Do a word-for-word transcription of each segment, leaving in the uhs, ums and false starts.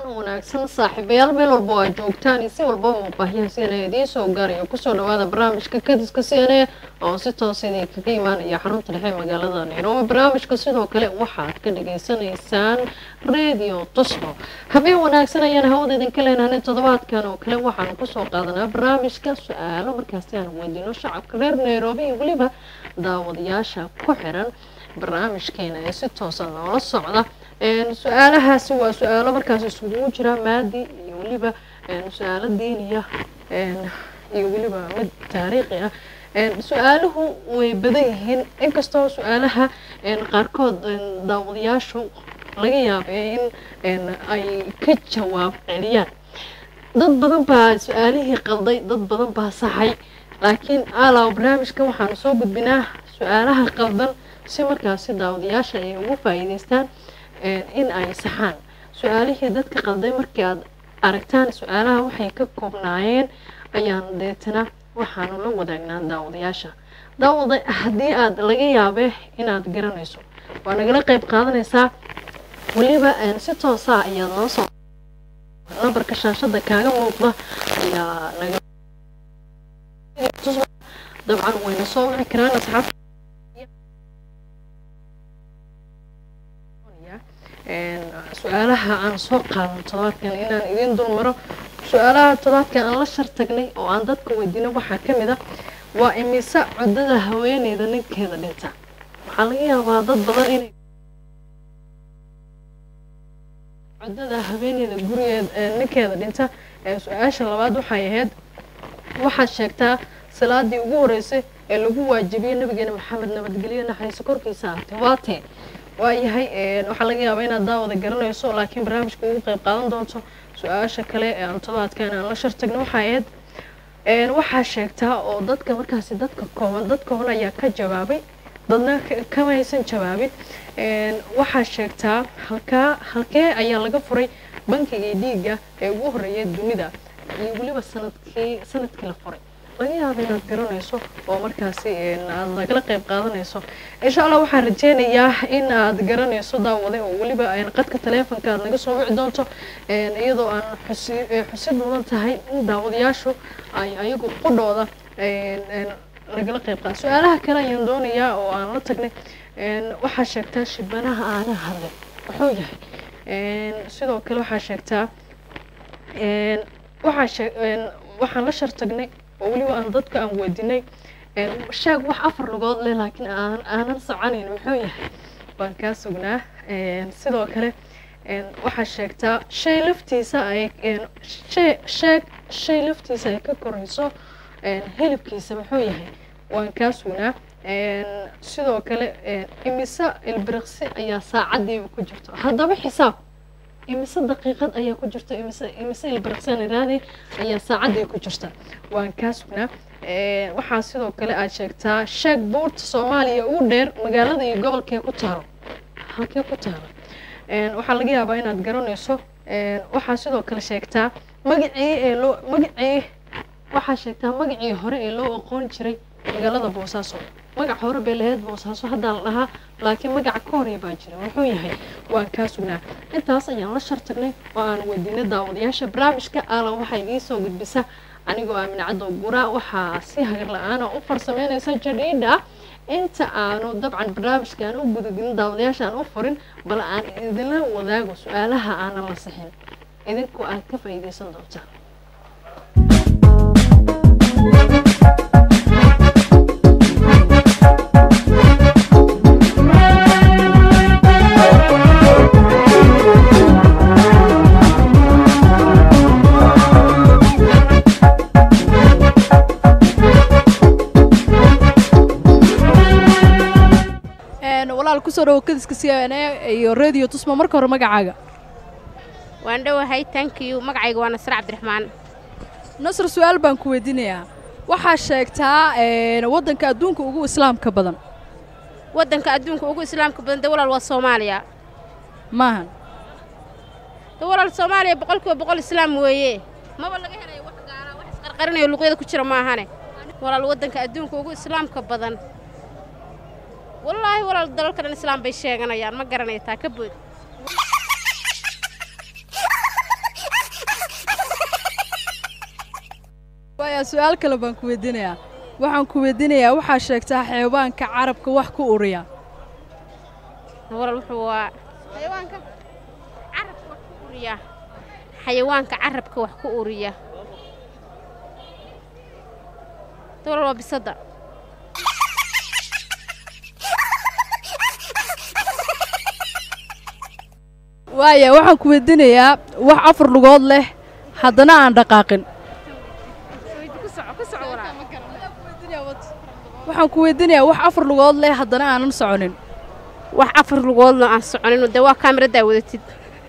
wanaagsan saaxiibayaal meel walba waa joogtaan si walba muuqaalka C N A idin soo gaarayo ku soo dhawaada barnaamijka Kadiska C N A oo si toos ah kaga imaanaya xarunta dhexe magaalada Nairobi. barnaamijka sidoo kale waxaad ka dhageysanaysaan radio Tusmo. habeen wanaagsan ayaan hawada idin ka leenahay toddobaadkan oo kale waxaan ku soo qaadanaa barnaamijka su'aalo markaas aan weydiino shacabka reer Nairobi iyo waliba daawadayaasha ku xiran barnaamijkeena ee si toos ah noola socda. een su'aalahaasi waa su'aalo markaas isugu jira maadi iyo waliba een su'aalo diiniya een iyo waliba mid taariikhi ah. een su'aaluhu way badan yihiin inkastoo su'aalaha een qaarkood daawadayaashu laga yaabo in een ay ka jawaab celiyaan. dad badan baa su'aalihii qalday, dad badan baa saxay, laakiin ala barnaamijka waxaan soo gudbinaa su'aalaha qaldan si markaas daawadayaasha ay ugu faa'iideystaan in ay saxaan. su'aalihii dadka qalday markii aad aragtaan su'aalaha waxay ka koobnaayeen ayaan deetana waxaan la wadaagnaa daawadayaasha. daawada haddii aad laga yaabo inaad garanayso waa nagala qayb qaadanaysaa waliba si toos ah ayaad noo soo numberka shaashada kaaga muuqda ayaa naga dabcan wayna soo wici karaan asxaab su'aalaha aan soo qaadan todobaadkan inaan idin dul maro. su'aalaha todobaadkan aan la shartagnay oo aan dadka weydiino waxaa ka mid ah waa imisa cudada haweeneyda ninkeeda dhinta. waxaa laga yaabaa dad badan inay cudada haweeneyda gurigeeda ninkeeda dhinta. su'aasha labaad waxay ahayd waxaad sheegtaa salaadii ugu horeysay ee lagu waajibiyay nabigeena maxamed nabadgelyo naxariis korkiisa ahaatee waatee waayahay waxaa laga yaabaa inaad daawada garanayso laakiin barnaamijka ugu qayb qaadan doonto. su'aasha kale ee aan todobaadkan aan la shartagno waxay ahayd een waxaa sheegtaa oo dadka markaasi dadka kooban dad kooban ayaa ka jawaabay, dadna kama aysan jawaabin. een waxaa sheegtaa halkaa halkee ayaa laga furay bankiga dhiigga ee ugu horeeyay dunida iyo waliba sanadkii sanadkii la furay. laga yaabo inaad garanayso oo markaasi aad nagala qayb qaadanayso. insha Allah waxaan rajeynayaa in aad garanayso daawade oo waliba ay qadka taleefanka aad naga soo wici doonto een iyadoo aan xusid mudan tahay in daawadayaashu ay ayagu qudhooda een nagala qayb qaadan. su'aalaha kale ayaan doonayaa oo aan la tagnay een waxaa sheegtaa shibanaha aan hadlay wuxuu yahay. een sidoo kale waxaa sheegtaa een waxaa sheeg een waxaan la shartagnay oo waliba aan dadka aan weydiinay een sheeg wax afar lugood leh laakiin aan aanan soconayn muxuu yahay. waan ka sugnaa. een sidoo kale een waxa sheegtaa shay laftiisa ay een shay sheeg shay laftiisa ay ka korayso een hilibkiisa muxuu yahay. waan ka sugnaa. een sidoo kale een imisa ilbiriqsi ayaa saacadii ku jirto. haddaba xisaab imisa daqiiqad ayaa ku jirta imisa imisa ilbiriqsan raadi ayaa saacadii ku jirta. waan ka sugnaa. ee waxa sidoo kale aad sheegtaa sheeg buurta Soomaaliya ugu dheer magaalada iyo gobolka ku taalo. halkee ku taalo. een waxa laga yaabaa inaad garanayso. een waxa sidoo kale sheegtaa magacii ee loo magacii waxa sheegtaa magacii hore ee loo aqoon jiray magaalada Boosaaso. magac hore bay lahayd Boosaaso hadda la dhahaa laakiin magac ka hore baa jira wuxuu yahay. waan ka sugnaa. intaas ayaan la shartagnay oo aan weydiinay daawadayaasha barnaamijka ala waxay idin soo gudbisa anigoo Aamin Cabdo Gura waxaa si hagar la'aan u farsameynaysa jadida inta aanu dabcan barnaamijkan u gudubin daawadayaasha aan u furin bal aan idinla wadaago su'aalaha aan la saxin idinku aad ka faa'iideysan doontaan. kusoo dhawo Kadiska C N A iyo radio Tusmo. marka hore magacaaga waan dhawahay. thank you. magacayga waa Nasr Cabdiraxmaan. Nasr su'aal baan ku weydiinayaa waxaa sheegtaa een wadanka adduunka ugu islaamka badan. wadanka adduunka ugu islaamka badan dawlad waa Soomaaliya maahan. dawlad Soomaaliya boqolkiiba boqol islaam weeye ma wala laga helay wax gaara wax isqarqarinayo luqyada ku jira maahane. walaal wadanka adduunka ugu islaamka badan والله ولا الدلال كان الإسلام بيشيغنا يعني ما قرنيتها كبود waayaa su'aal kale baan ku weydiinayaa waxaan ku weydiinayaa waxaa sheegtaa xayawaanka carabka wax ku uriya walaal wuxuu waa xayawaanka carabka wax ku uriya xayawaanka carabka wax ku uriya walaal waa bisada waaya waxaan ku weydiinayaa wax afar lugood leh haddana aan dhaqaaqin waxaan ku weydiinayaa wax afar lugood leh haddana aanan soconin wax afar lugoodna aan soconin dee waa kaamiradaa wadatid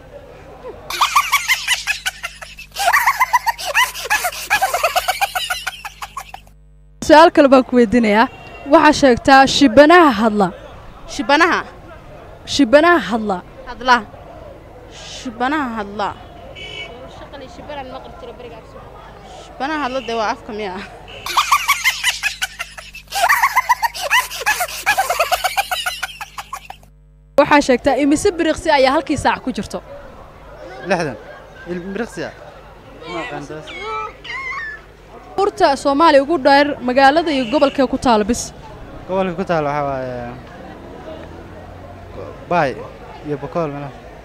su'aal kale baan ku weydiinayaa waxaa sheegtaa shibanaha hadla shibanaha shibanaha hadla hadla shibanaha hadla shaqali shibaran maqal jira barigaas shibanaha hadla dee waa afka miya waxaa sheegtaa imise biriqsi ayaa halkii saac ku jirto lixdan biriqsi ah ma qaandaas urta Soomaaliya ugu dheer magaalada iyo gobolka ku taal bis gobolka ku taal waxa waaye bay iyo Boqol mala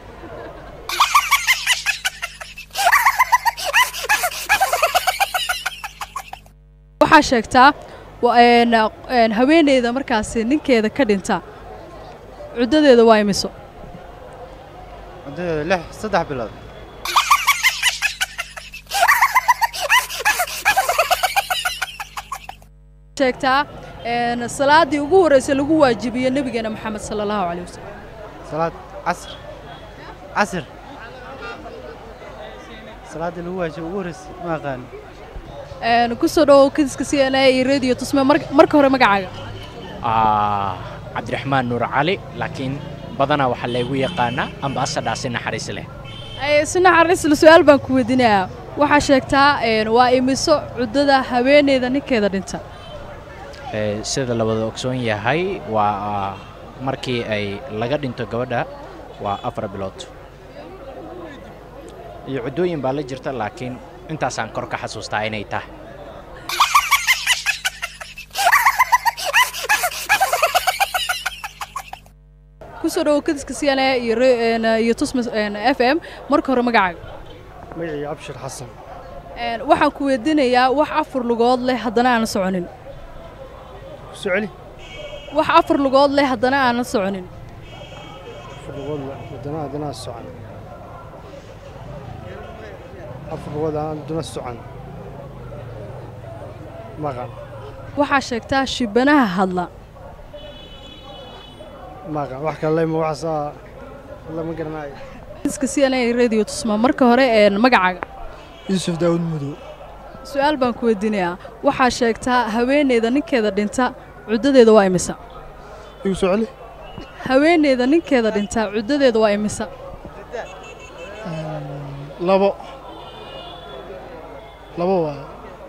waxaa sheegtaa een een haweeneyda markaas ninkeeda ka dhinta cudadeeda waa imiso cudadeeda lix saddex bilood sheegtaa een salaadii ugu horeysay lagu waajibiyay nabigeena maxamed sallallahu alayhi wasallam salaad casr casr salaadii lagu waajibiyay ugu horeysay ma qaan een ku soo dhaw kiiska C N A iyo radio tusme marka hore magacaaga ah Cabdiraxmaan Nuur Cali laakiin badana waxa la igu yaqaanaa ambassador sina xariis leh ay sina xariis la su'aal baan ku weydiinayaa waxa sheegtaa een waa imiso cudada haweeneyda ninkeeda dhinta ee sida la wada ogsoon yahay waa markii ay laga dhinto gabadha waa afar bilood iyo cudooyin baa la jirta laakiin intaas aan kor ka xasuustaa inay tahay kusoo dhaw kiiska C N A iyo iyo tusme F M marka hore magacaaga magacayga Abshir Xasan een waxaan ku weydiinayaa wax afar lugood leh haddana aan soconin su'aali wax afar lugood leh haddana aan soconin afar lugood leh haddana haddana socon afar lugood haddana socon maqan waxaa sheegtaa shibanaha hadla maqan wax kale ma wax saa lama garanayo kiiska C N A radio tusma marka hore een magacaaga Yusuf Daawud Mudo su'aal baan ku weydiinayaa waxaa sheegtaa haweeneyda ninkeeda dhinta cudadeeda waa imisa igu su'aali haweeneyda ninkeeda dhinta cudadeeda waa imisa labo labo waa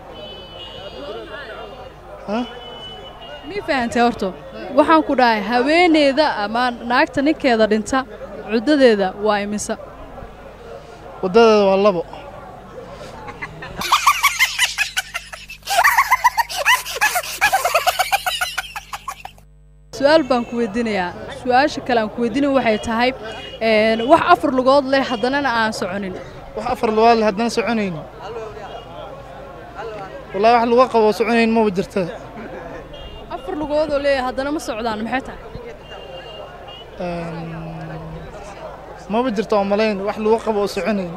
ha mi fahantaa horto waxaan ku dhahay haweeneyda ama naagta ninkeeda dhinta cudadeeda waa imisa wadadeeda waa labo su'aal baan ku weydiinayaa su'aasha kale aan ku weydiinayo waxay tahay een wax afar lugood leh haddana aan soconin wax afar lugood leh haddana soconayn wallahi wax lugo qabo soconayn ma jirto afar lugood oo leeyahay haddana ma socdaan maxay tahay een ma jirto malayn wax lugo qabo soconayn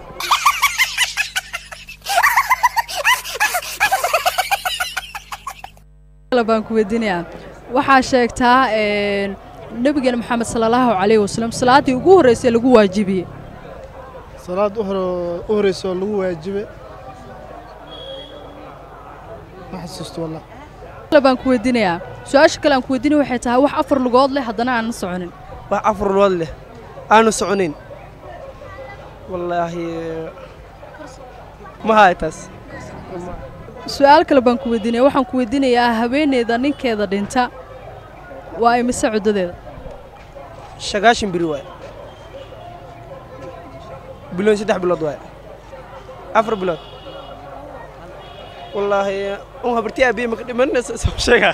kala baan ku weydiinayaa waxaa sheegtaa een nabigeena maxamed sallallahu alayhi wasallam salaadii ugu horeysay lagu waajibiyay salaad u horeysay lagu waajibay ma xasuusto wallahi kala baan ku weydiinayaa su'aasha kale aan ku weydiinayo waxay tahay wax afar lugood leh haddana aan soconin wax afar lugood leh aanu soconin wallahi ma haytas su'aal kale baan ku weydiinayaa waxaan ku weydiinayaa haweeneyda ninkeeda dhinta waa imise cudadeeda shagaashin biri waay biloon saddex bilood waay afar bilood wallaahi un habartii aabbiye maka dhimanaysa soo sheega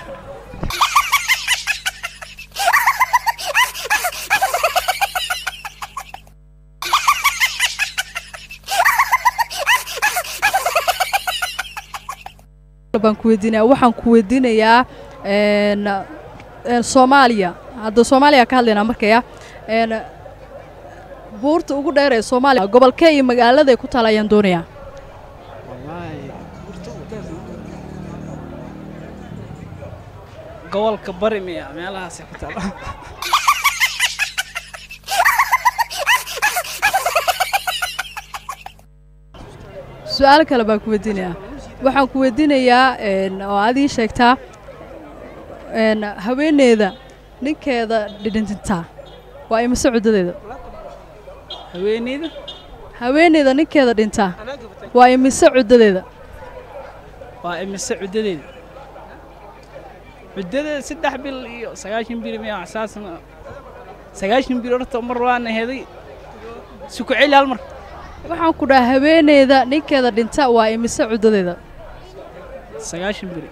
baan ku weydiinayaa waxaan ku weydiinayaa een een Soomaaliya hadda Soomaaliya ka hadlaynaa markaya een buurta ugu dheer ee Soomaaliya gobolka iyo magaalada ay ku talayaan doonaya wallahi gobolka bari miya meelahaas ku taala su'aal kale baan ku weydiinayaa waxaan ku weydiinayaa een oo aad ii sheegtaa een haweeneyda ninkeeda dhidhinta waa imise cuddadeeda haweeneyda haweeneyda ninkeeda dhinta waa imise cuddadeeda waa imise cuddadeeda cuddadeeda saddex bil iyo sagaashan bil miya asaasna sagaashan bil horta mar waan heeday si ku celi hal mar waxaan ku dhahay haweeneyda ninkeeda dhinta waa imise cuddadeeda sagaashan bil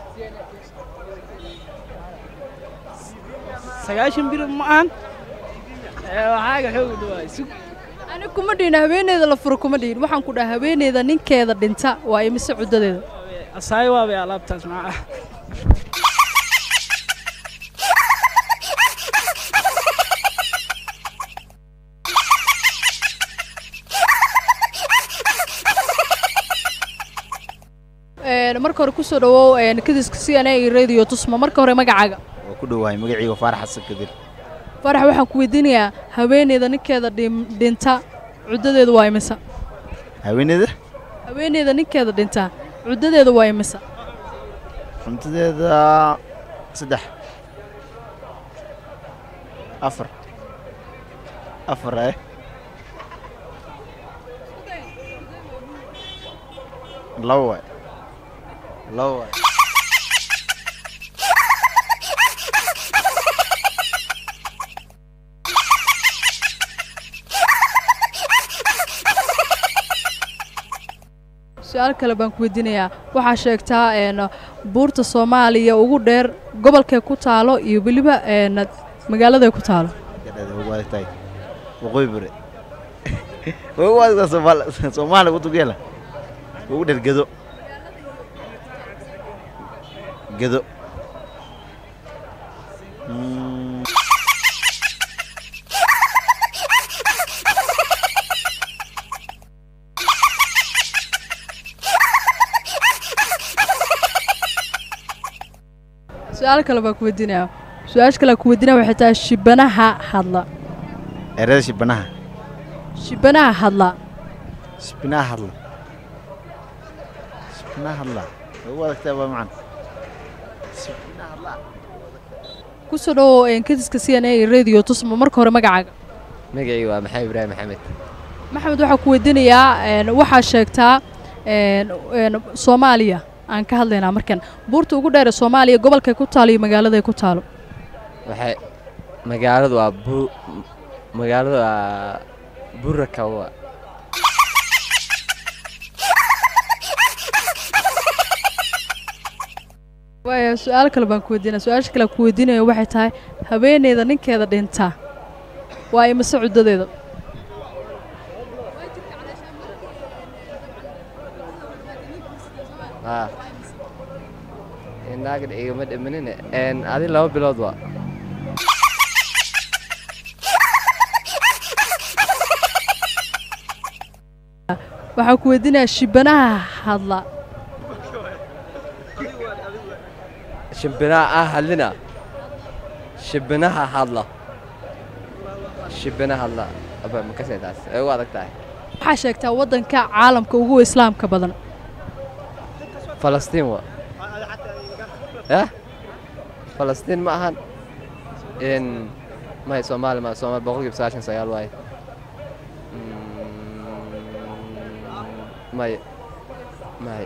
sagaashan bil ma aan waxaaga xoog dhawaay ani kuma dhihin haweeneyda la furo kuma dhihin waxaan ku dhahay haweeneyda ninkeeda dhinta waa imise cuddadeeda asaay waa bay alaabtaas macaa marka hore ku soo dhawow kadiska C N A iyo radio tusma marka hore magacaaga waa ku dhawaay magacayga Faarax Xasan Kadir Faarax waxaan ku weydiinayaa haweeneyda ninkeeda dhinta cuddadeedu waa imisa haweeneyda haweeneyda ninkeeda dhinta cuddadeedu waa imisa cuntadeeda saddex afar afar eh labo labo su'aal kale baan ku weydiinayaa waxaa sheegtaa een buurta Soomaaliya ugu dheer gobolka ku taalo iyo waliba een magaalada ku taalo wadaagtay waqooyi bari way wadaagtaa Soomaaliya Soomaaliya ugu tugeela ugu dheer Gedo Gedo su'aal kale baan ku weydiinayaa su'aash kale ku weydiinaa waxay tahay shibanaha hadla erada shibanaha shibanaha hadla shibanaha hadla shibanaha hadla way wadaagtaa waa macaan shibanaha hadla ku soo dhawow een kadiska C N A iyo radio tusma marka hore magacaaga magacayga waa Maxamed Ibraahim Maxamed maxamed waxaan ku weydiinayaa een waxaa sheegtaa een een Soomaaliya aan ka hadlaynaa markan buurta ugu dheer ee Soomaaliya gobolka ku taalo iyo magaalada ku taalo waxay magaaladu waa bu magaaladu waa Burakawa waaya su'aal kale baan ku weydiinaa su'aasha kale ku weydiinayo waxay tahay haweeneyda ninkeeda dhinta waa imise cuddadeeda ah inaaga igama dhimanin een adi laba bilood waa waxaan ku weydiinayaa shibanaha hadla shibanaha ah hadlina shibanaha hadla shibanaha hadla aba ma ka saydaas ay u adag tahay waxaa sheegtaa waddanka caalamka ugu islaamka badan Falastiin waa eh Falastiin ma ahan in ma hay Soomaali ma Soomaali boqolkiiba sagaashan iyo sagaal waay may may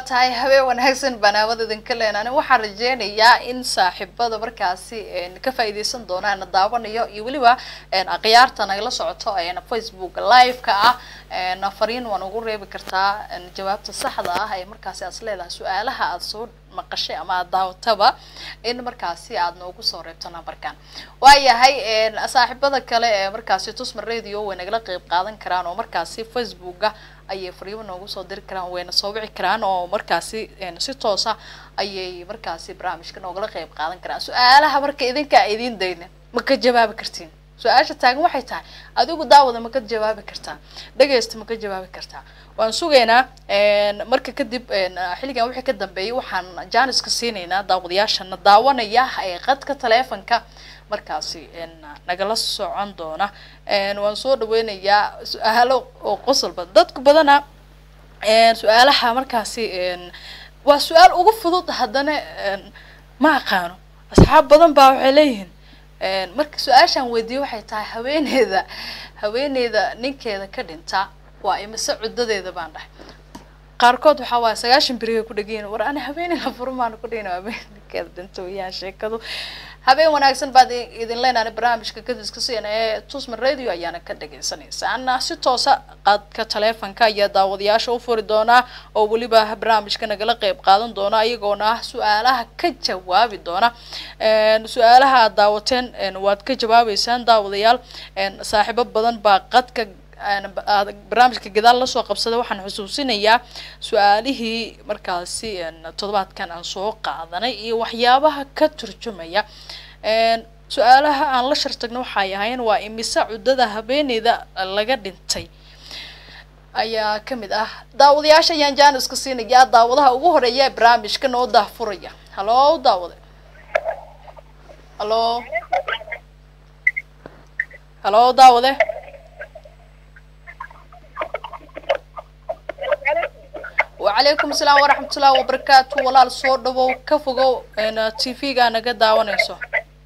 tahay habeen wanaagsan banaamada idinka leenaan waxaan rajeynayaa in saaxiibada markaasi ka faa'iideysan doonaan daawanayo iyo waliba aqyaarta nagala socoto Facebook live-ka ah fariin waan ugu reebi kartaa jawaabta saxda ah ee markaasi aad leedahay su'aalaha aad soo maqashay ama aad daawataba in markaasi aad noogu soo reebto nambarkan waayahay saaxiibada kale ee markaasi Tusma Radio way nagala qayb qaadan karaan oo markaasi Facebook-ga ayay fariimo noogu soo diri karaan wayna soo wici karaan oo markaasi si toos ah ayay markaasi barnaamijka noogala qayb qaadan karaan su'aalaha marka idinka idin dayna ma ka jawaabi kartiin su'aasha taagan waxay tahay adigu daawada ma ka jawaabi kartaa dhageysta ma ka jawaabi kartaa waan sugeynaa marka kadib xilligan wixii ka dambeeyay waxaan jaaniska siinaynaa daawadayaashana daawanaya ee qadka taleefanka markaasi nagala socon doona waan soo dhaweynayaa su'aalo oo qosol badan dadku badana su'aalaha markaasi waa su'aal ugu fudud haddana ma aqaano asxaab badan baa waxay leeyihiin marka su'aashan weydiiyo waxay tahay haweeneyda haweeneyda ninkeeda ka dhinta waa imise cudadeeda baan dhahay qaarkood waxa waa sagaashan beriga ku dhageen war ana haweeneyda furmaan ku dhigeen haweeneyda dhinto yaa sheekadu habeen wanaagsan baad idin leenahay barnaamijka kadiska siina ee Tusma Radio ayaana ka dhageysanaysaa ana si toos ah qadka taleefanka iyo daawadayaasha u furi doona oo waliba barnaamijka nagala qayb qaadan doona iyagoona su'aalaha ka jawaabi doona su'aalaha daawateen waad ka jawaabeysaan daawadayaal saaxiibo badan baa qadka barnaamijka gadaal la soo qabsaday waxaan xusuusinayaa su'aalihii markaasi toddobaadkan aan soo qaadanay iyo waxyaabaha ka turjumaya su'aalaha aan la shartagno waxay ahaayeen waa imisa cudada habeeneyda laga dhintay ayaa kamid ah daawadayaasha ayaan jaaniska siinayaa daawadaha ugu horeeya ee barnaamijka noo daahfuraya halo daawade halo halo daawade وعليكم السلام ورحمة الله وبركاته والله الصور دبو كفوجو إن تي في جانا قد دعوانا يسوع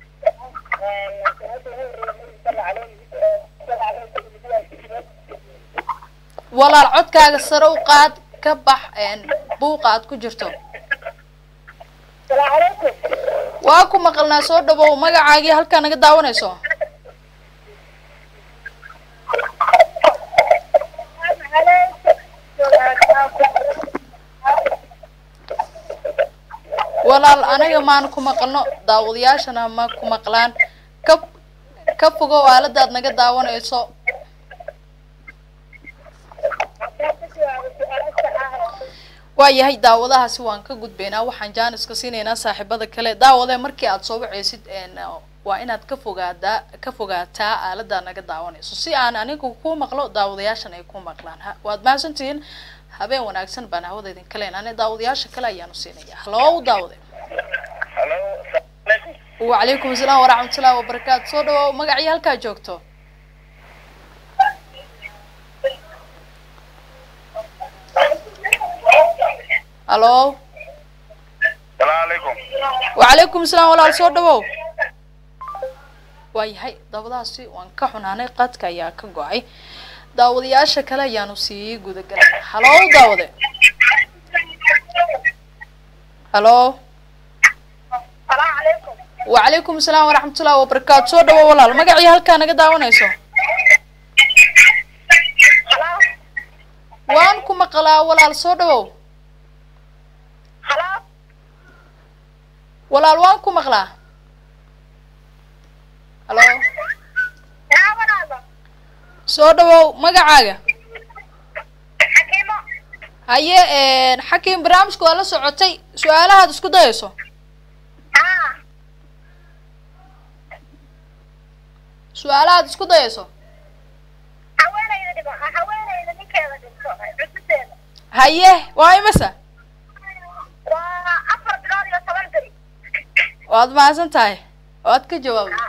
والله العود كاجسر وقاد كبح إن بوقات كجرتو واكو مقلنا صور دبو ما جاعي هل كان قد دعوانا يسوع walaal anaga maan ku maqalno daawadayaashana ma ku maqlaan ka ka fogo aaladaad naga daawanayso waayahay daawadahaasi waan ka gudbeynaa waxaan jaaniska siinaynaa saaxiibada kale daawade markii aad soo waceysid waa inaad ka fogaadaa ka fogaataa aaladaad naga daawanayso si aan anigu ku maqlo daawadayaashana ay ku maqlaan waad mahadsantihiin habeen wanaagsan baan hawada idin kale inaan daawadayaasha kale ayaan u siinayaa halo daawade halo wa alaykum asalaam wa rahmatullahi wa barakatuh soo dhaw magacii halka joogto halo السلام عليكم وعليكم السلام walaal soo dhawow waayahay daawadaasi waan ka xunaanay qadka ayaa ka go'ay daawadayaasha kale ayaanu sii guda galay halo daawade halo السلام عليكم وعليكم السلام ورحمة الله وبركاته soo dhawow walaal magacii halka naga daawanayso waan ku maqlaa walaal soo dhawow walaal waan ku maqlaa halo soo dhawow magacaaga haye xakiim barnaamijku waa la socotay su'aalahaad isku dayayso su'aalahaad isku dayayso haye waa imisa waad mahadsan tahay waad ka jawaabay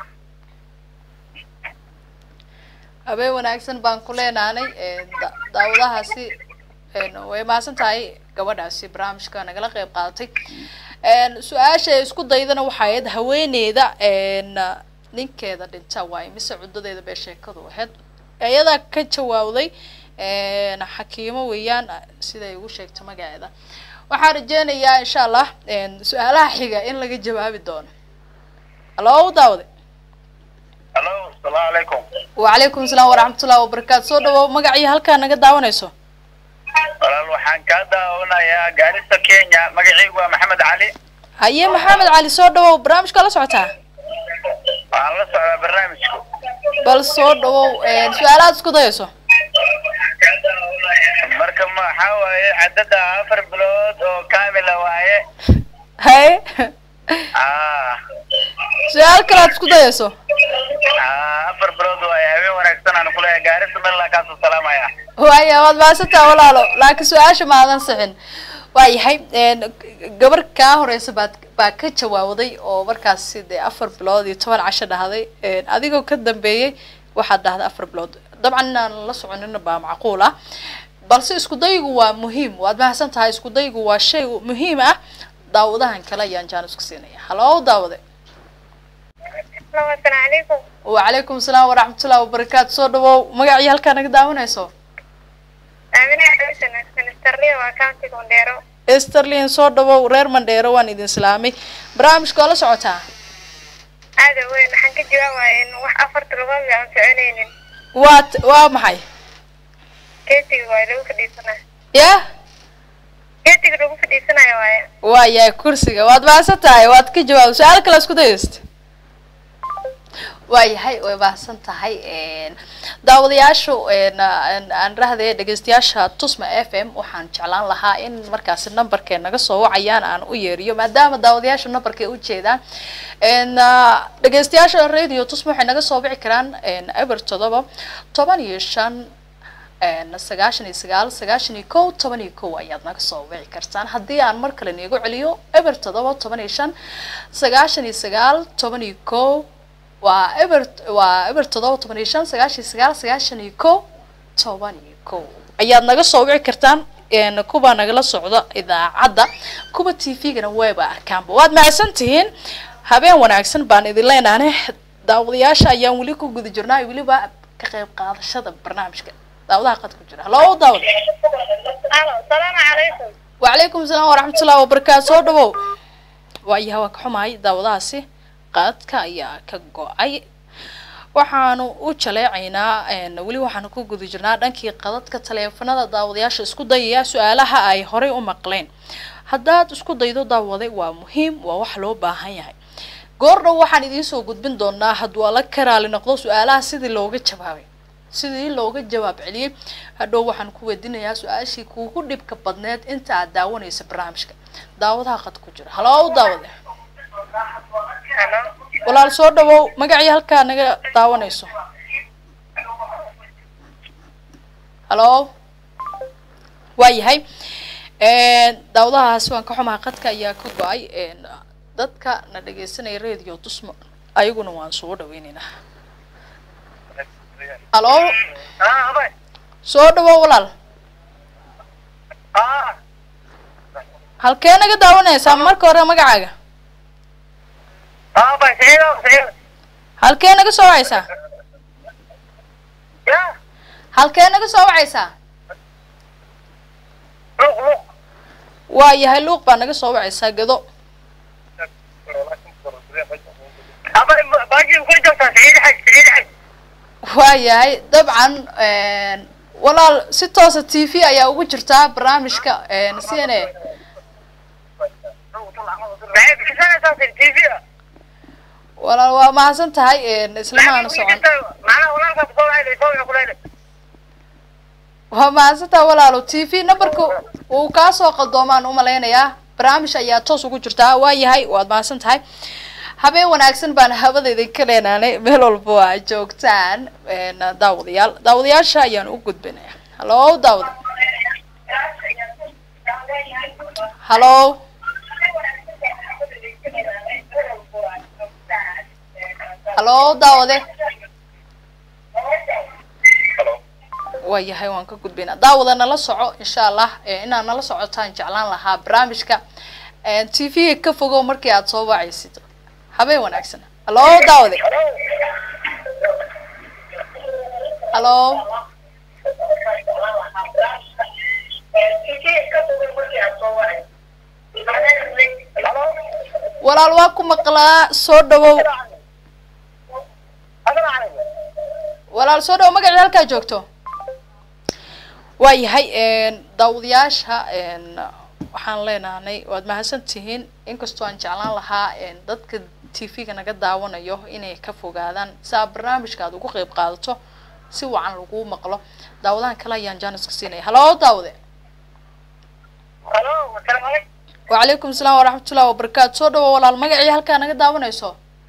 habeen wanaagsan baan ku leenaanay daawadahaasi way mahadsan tahay gabadhaasi barnaamijka nagala qayb qaadatay su'aasha isku daydana waxay ahayd haweeneyda ninkeeda dhinta waa imise cudadeeda bee sheekadu ahayd iyada ka jawaabday xakiimo weeyaan sida ay ugu sheegtay magaceeda waxaan rajeynayaa insha allah su-aalaha xiga in laga jawaabi doono. Hello daawade. Hello, assalamu alaikum. Waalaikum salaam waraxmatullaahi wabarakaatu. Soo dhawow magacii halkaa naga daawanayso. Walaal waxaan ka daawanayaa Gaarisa Kenya, magacaygu waa Maxamed Cali. Haye Maxamed Cali soo dhawow barnaamijka la socotaa. Waan la socdaa barnaamijku. Bal soo dhawow su-aalaad isku dayayso. Marka maxaa waaye cadada afar bilood oo kaamila waaye. Haye. Ah. Su-aal kale aad isku dayayso. Ah, afar bilood waaye habeen wanaagsan aan ku leeyahay Gaarisa meel la ka soo salaamaya. Waaya waad maasantaa walaalo laakiin su-aasha ma aadan sixin. waayahay gabar kaa horeysa baad baa ka jawaabday oo markaas sidee afar bilood iyo toban casho dhahday adigoo ka dambeeyay waxaad dhahday afar bilood dabcan inaan la soconina baa macquul ah balse isku daygu waa muhiim waad mahadsan tahay isku daygu waa shay muhiim ah daawadahan kale ayaan jaan isku siinaya halo daawade Assalamu alaykum wa alaykum asalaam wa rahmatullahi wa barakatuh soo dhawow magacii halka naga daawanayso Amina Xasan Sterling waa county Mandheero Sterling soo dhawow reer Mandheero waan idin salaamay barnaamijka la socotaa aada weyn waxaan ka jawaabayaa in wax afar toddobaad aan soconaynin waa waa maxay keetiga waa lagu fadhiisanaa ya keetiga lagu fadhiisanaa waaya waa yaa kursiga waad baasan tahay waad ka jawaab su'aal kale isku dayst waayahay way baasan tahay een daawadayaashu een aan raahday dhageystayaasha Tusma F M waxaan jeclaan lahaa in markaas numberkeena naga soo wacayaan aan u yeeriyo maadaama daawadayaashu numberkay u jeedaan een dhageystayaasha radio Tusma waxay naga soo wici karaan een eber todoba toban iyo shan een sagaashan iyo sagaal sagaashan iyo kow toban iyo kow ayaad naga soo wici kartaan haddii aan mar kale niigu celiyo eber todoba toban iyo shan sagaashan iyo sagaal toban iyo kow waa eber waa eber todoba toban iyo shan sagaashan iyo sagaal sagaashan iyo kow toban iyo kow ayaad naga soo wici kartaan een kuba nagala socdo idaacadda kuba T V-gana wayba arkaanba waad mahadsantihiin habeen wanaagsan baan idin leenahay daawadayaasha ayaan wali ku guda jirnaa waliba ka qayb qaadashada barnaamijka daawadaha qad ku jira hello daawad Hello salaam alaykum wa alaykum asalaam wa rahmatullahi wa barakatuh soo dhawow waayaha waa ka xumahay daawadahaasi qaadka ayaa ka go'ay waxaanu u jaleecaynaa een wali waxaanu ku guda jirnaa dhankii qadadka taleefanada daawadayaasha isku dayaya su'aalaha ay horey u maqleen haddaad isku daydo daawaday waa muhiim waa wax loo baahan yahay goordhow waxaan idiin soo gudbin doonaa hadduu la karaali noqdo su'aalaha sidii looga jawaabay sidii looga jawaab celiyay hadhow waxaan ku weydiinayaa su'aashii kuugu dhibka badneed inta aad daawanayso barnaamijka daawadaha qad ku jira hello daawade walaal soo dhawow magacii halka naga daawanayso hello waayahay een daawadahaas waan ka xumaa qadka ayaa ka go'ay een dadka na dhageysanay radio Tusma ayaguna waan soo dhaweynaynaa hello soo dhawow walaal halkee naga daawanaysaa marka hore magacaaga Ah, bye. See you. See you. halkee naga soo wacaysaa Yeah. halkee naga soo wacaysaa Look, look. waa yahay luuq baa naga soo wacaysaa gado Aba, baagi ku joogtaa Saciid Xaj, Saciid Xaj. waa yahay dabcan een walaal si toosa T V ayaa ugu jirtaa barnaamijka een C N A Maxay bixisanaysaa T V? walaal waa mahadsan tahay een isla maana socon Macna walaalka ku soo wacay soo ku leeyahay. waa mahadsan tahay walaalo T V numberku uu ka soo qaldoomaan u maleynayaa barnaamij ayaa toos ugu jirtaa waa yahay waad mahadsan tahay habeen wanaagsan baan hawadayda ka leenaanay meel walba waa joogtaan een daawadayaal daawadayaasha ayaan u gudbinayaa hello daawad hello hello daawade waa yahay waan ka gudbinaa daawada nala soco insha Allah inaan nala socotaan jeclaan lahaa barnaamijka een T V ka fogow markii aad soo wacaysid habeen wanaagsan hello daawade hello walaal waa ku maqlaa soo dhawow walaal soo dhawow magaceeda halkaa joogto waayahay daawadayaasha waxaan leenahay waad mahadsan tihiin inkastoo aan jeclaan lahaa dadka t v-ga naga daawanayo inay ka fogaadaan saa barnaamijka aad ugu qayb qaadato si wacan lagu maqlo daawadahan kale ayaan jaaniska siinaya halo daawade وعليكم السلام ورحمة الله وبركاته سو دو walaal magacii halka naga daawanayso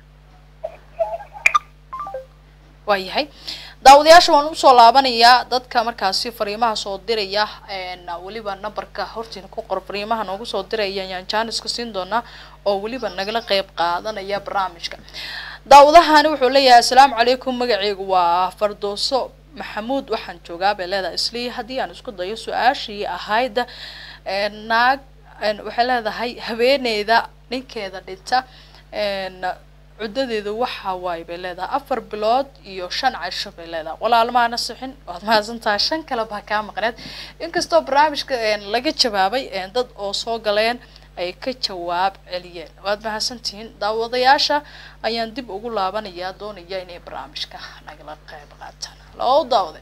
waayahay daawadayaasha waan u soo laabanayaa dadka markaasi fariimaha soo diraya een waliba numberka hortiin ku qor fariimaha noogu soo diraya ayaan jaaniska siin doonaa oo waliba nagala qayb qaadanaya barnaamijka daawadahan wuxuu leeyahay assalaamu calaykum magacaygu waa Fardooso Maxamuud waxaan joogaa beelada Islii hadii aan isku dayo su'aashii ahayd een naag waxay leedahay habeeneyda ninkeeda dhinta een cudadeedu waxa waay bay leedahay afar bilood iyo shan casho bay leedahay walaal ma nasixin waad mahadsantahay shan kale baa ka maqneed inkastoo barnaamijka laga jawaabay dad oo soo galeen ay ka jawaab celiyeen waad mahadsantihiin daawadayaasha ayaan dib ugu laabanayaa doonaya inay barnaamijka nagala qayb qaataan loo daawade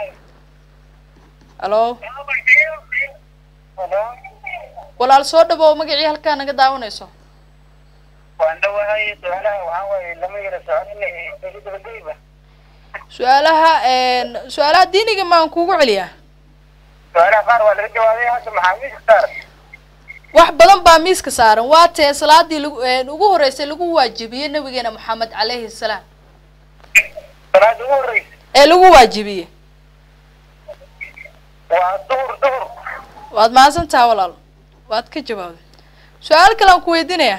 halo walaal soo dhawow magacii halka naga daawanayso waan dhawahay su'aalaha waxaan way lama yara soconin dawladda geyba su'aalaha een su'aalaha diiniga ma aan kugu celiyaa su'aalaha qaar waa laga jawaabay hadda maxaa miiska saaran wax badan baa miiska saaran waa tee salaadii ugu horeysay lagu waajibiyay nabigeena Maxamed calayhi salaam salaadii ugu horeysay ee lagu waajibiyay waa duhur duhur waad mahadsantahay walaal waad ka jawaabay su'aal kale aan ku weydiinaya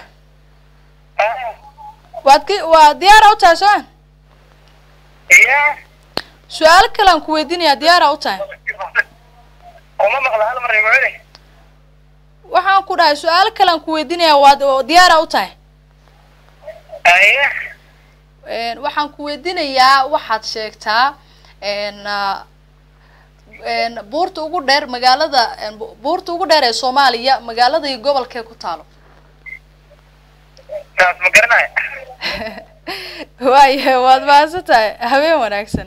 waad ka waa diyaar u tahay soo iya su'aal kale aan ku weydiinaya diyaar u tahay uma maqla hal mar iimayne waxaan ku dhahay su'aal kale aan ku weydiinaya waad diyaar u tahay iya een waxaan ku weydiinayaa waxaad sheegtaa een een buurta ugu dheer magaalada buurta ugu dheer ee Soomaaliya magaalada iyo gobolka ku taalo taas ma garanay waaye waad mahadsantahay habeen wanaagsan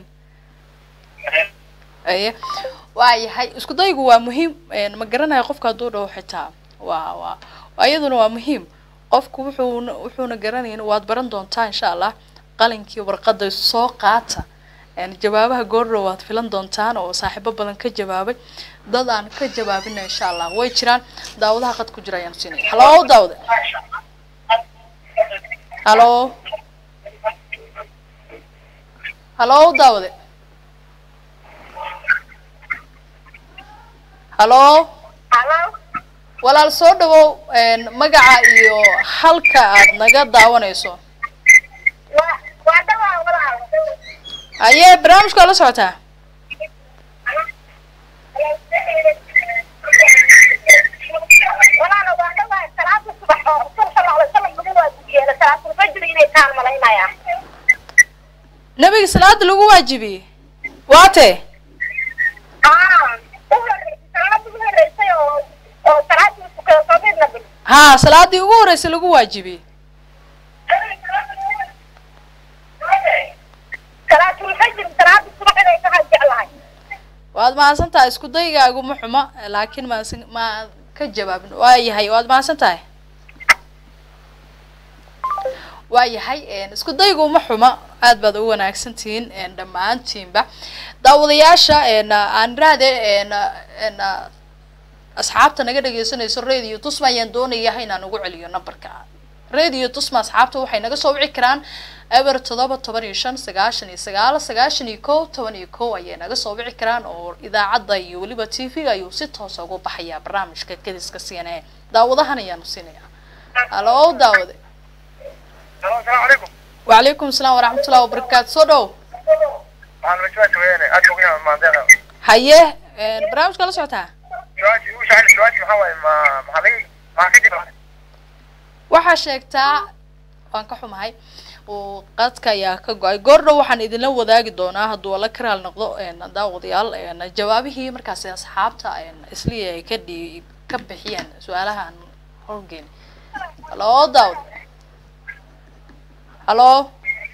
aye waayahay isku daygu waa muhiim ma garanayo qofka haduu dhaw xitaa waa waa ayaduna waa muhiim qofku wuxuu wuxuuna garanayeen waad baran doontaa insha Allah qalinkii warqada soo qaata een jawaabaha goordhow waad filan doontaan oo saaxiibo badan ka jawaabay dad aan ka jawaabin insha Allah way jiraan daawadaha qad ku jirayaan siinay halo daawada halo halo daawada halo halo walaal soo dhawow een magaca iyo halka aad naga daawanayso waa waa dhawaa walaal aye barnaamijka la socotaa walaal waa dhawaa salaada subax oo sallallahu alayhi wasallam lagu waajibiyay salaada fajr inay taan malaynaya nabiga salaada lagu waajibiyay waate ah salaada ugu horeysay oo oo salaada ku kala soo nabi ha salaadii ugu horeysay lagu waajibiyay salaada fajr salaada subax inay ka jeclahay waad mahadsantahay isku daygaagu ma xuma laakiin ma ma ka jawaabin waayahay waad mahadsantahay waayahay een isku daygu ma xuma aad baad u wanaagsantiin een dhamaantiinba daawadayaasha een aan raade een een asxaabta naga dhageysanayso radio tusma ayaan doonayaa inaan ugu celiyo numberka radio tusma asxaabta waxay naga soo wici karaan eber todoba toban iyo shan sagaashan iyo sagaal sagaashan iyo kow toban iyo kow ayay naga soo wici karaan oo idaacadda iyo waliba T V-ga ayuu si toos ah ugu baxaya barnaamijka kadiska siinay daawadahan ayaan siinayaa halo daawade السلام عليكم وعليكم السلام ورحمة الله وبركاته صدو waxaan la joogaa weeyne aad ugu yahay maandeeqa haye een barnaamijka la socotaa su'aashii uu shaxay su'aashii maxaa waaye ma maxaa laga ma ka jira waxa sheegtaa waan ka xumahay oo qadka ayaa ka go'ay goordhow waxaan idinla wadaagi doonaa hadduu la karaal noqdo een daawadayaal een jawaabihii markaas asxaabta een isliya ay ka dhig ka bixiyaan su'aalahan horgeen halo daawad halo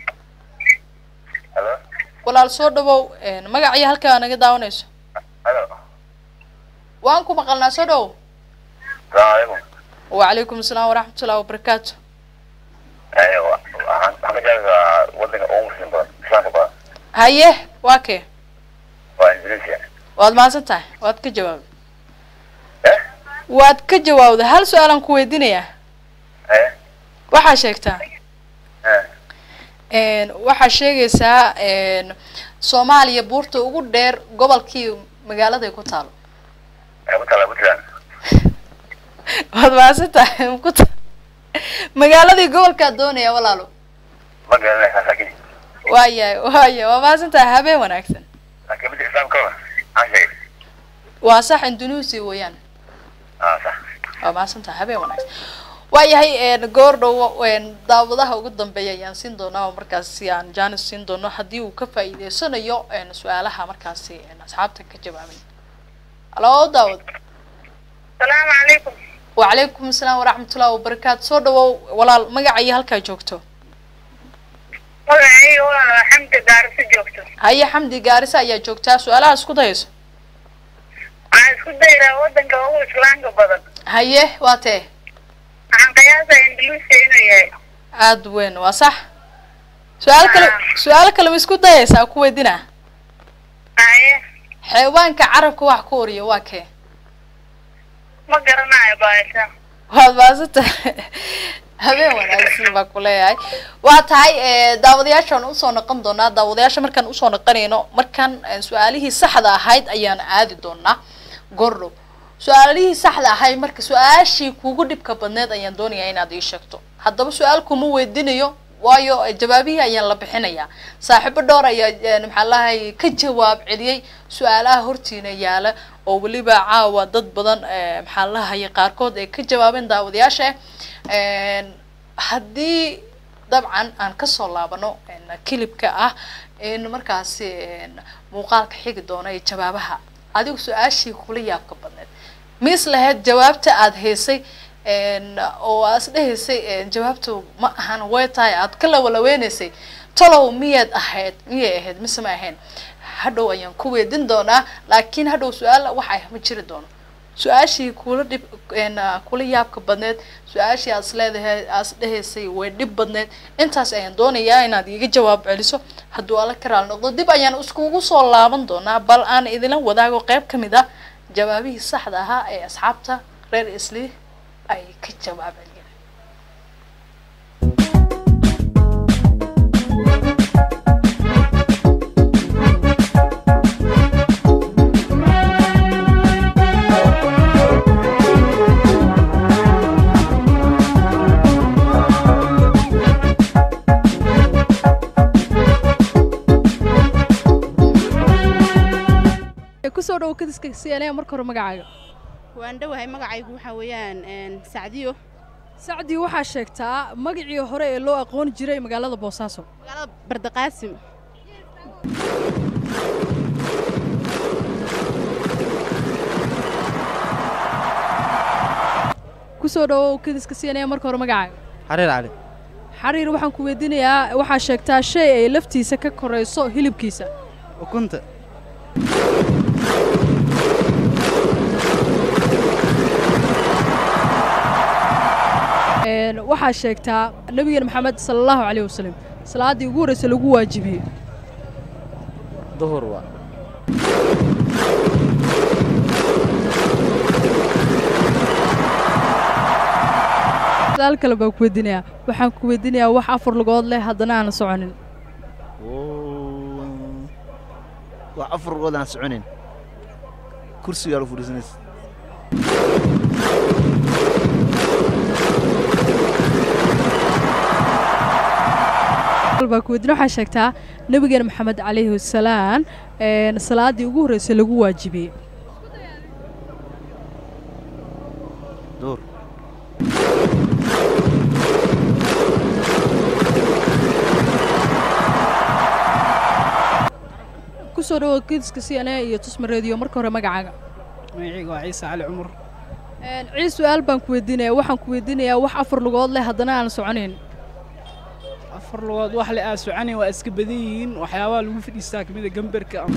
halo walaal soo dhawow magacii halkaa naga daawanayso halo waan ku maqalnaa soo dhawow salaamu calaykum وعليكم السلام ورحمة الله وبركاته. أيوة أنا جاي ودك أم سنبا سنبا هايه واكي وإنجليزي واد ما سنتاي واد كجواب إيه واد كجواب ده هل سؤالا كويدينيا إيه waxa sheegtaa إيه een waxa sheegaysaa een Soomaaliya buurta ugu dheer gobolkii magaalada ku taalo ee ku taalo Puntland waad maasanta ku magaaladii gobolka doonaya walaalo ma garanaysaa laakiin waaya waaya waa maasanta habeen wanaagsan laakiin mid islaam ka aan sheegay waa sax Indonesia weeyaan ah sax waa maasanta habeen wanaagsan waayahay een goordhow een daawadaha ugu dambeeya ayaan siin doonaa markaas si aan Janice siin doono hadii uu ka faa'iideysanayo een su'aalaha markaas een asxaabta ka jawaabay halo daawad السلام عليكم وعليكم السلام ورحمة الله وبركاته سو دو walaal magacii halka joogto magacii walaal xamdi gaarisa joogto haye xamdi gaarisa ayaa joogtaa su'aalaha isku dayayso aan isku dayraa wadanka ugu islaamka badan haye waa tee waxaan qiyaasaa Indonesia inuu yahay aad weyn waa sax su'aal kale su'aal kale ma isku dayaysaa ku weydina haye xayawaanka carabka wax ku oriyo waa kee ma garanayo baaysa waad baasata habeen wanaagsan baa ku leeyahay waa tahay daawadayaashan u soo noqon doonaa daawadayaasha markaan u soo noqonayno markaan su'aalihii saxda ahayd ayaan aadi doonaa gordo su'aalihii saxda ahayd marka su'aashii kugu dhibka badneed ayaan doonayaa inaad ii sheegto haddaba su'aal kuma weydiinayo waayo jawaabihii ayaan la bixinayaa saaxiibo dhowr ayaa maxaa lahay ka jawaab celiyay su'aalaha hortiina yaala oo waliba caawa dad badan maxaa lahay qaarkood ay ka jawaabeen daawadayaasha een hadii dabcan aan ka soo laabano kilibka ah in markaas muuqaalka xigi doona ee jawaabaha adigu su'aashii kula yaabka badneed mis lahayd jawaabta aad heysay een oo aas dhahaysay jawaabtu ma ahan way tahay aad kala walaweenaysay talow miyaad ahayd miyay ahayd mise ma ahayn hadhow ayaan ku weydin doonaa laakiin hadhow su'aal waxa ma jiri doono su'aashii kula dib een kula yaabka badneed su'aashii aad leedahay aas dhahaysay way dhib badneed intaas ayaan doonayaa inaad iga jawaab celiso hadduu alla karaal noqdo dib ayaan iskugu soo laaban doonaa bal aan idin wadaago qayb kamid ah jawaabihii saxda ahaa ee asxaabta reer Isli ay ka jawaab celiyeen kusoo dhaw kadiska siyaanaya marka hore magacaaga waan dhawahay magacaygu waxa weeyaan een Sacdiyo Sacdiyo waxa sheegtaa magacii hore ee loo aqoon jiray magaalada Boosaaso magaalada Bardaqaasim kusoo dhaw kadiska siyaanaya marka hore magacaaga xariir cali xariir waxaan ku weydiinayaa waxa sheegtaa shay ay laftiisa ka koreyso hilibkiisa ukunta een waxa sheegtaa nabiga maxamed sallallahu alayhi wasallam salaadii ugu horeysay lagu waajibiyay duhur waa dal kale baa ku weydiinayaa waxaan ku weydiinayaa wax afar lugood leh haddana aan soconin wax afar lugood aan soconin kursiga lagu fadhiisanaysa baa ku weydiin waxa sheegtaa nabiga maxamed calayhi wasalaam een salaadii ugu horeysay lagu waajibiyay door kusoo dhaw kiiska C N A iyo tusma radio marka hore magacaaga magacaygu waa Ciise Cali Cumar een ciis su'aal baan ku weydiinayaa waxaan ku weydiinayaa wax afar lugood leh haddana aan soconin afar lugood wax la aa soconay waa iska badan yihiin waxyaabaha lagu fadhiistaa kamid ah gambarka ama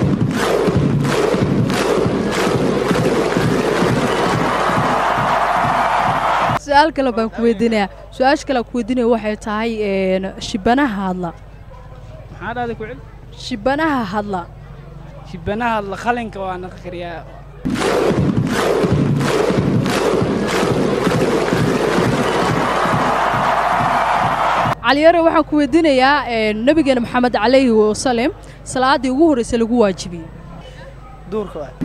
su'aal kale baan ku weydiinayaa su'aasha kale aan ku weydiinaya waxay tahay een shibanaha hadla maxaa dhahday ku cil shibanaha hadla shibanaha hadla qalinka waa naqriyaa caliyare waxaan ku weydiinayaa een nabigeena maxamed calayhi wasallam salaadii ugu horeysay lagu waajibiyey duurka waa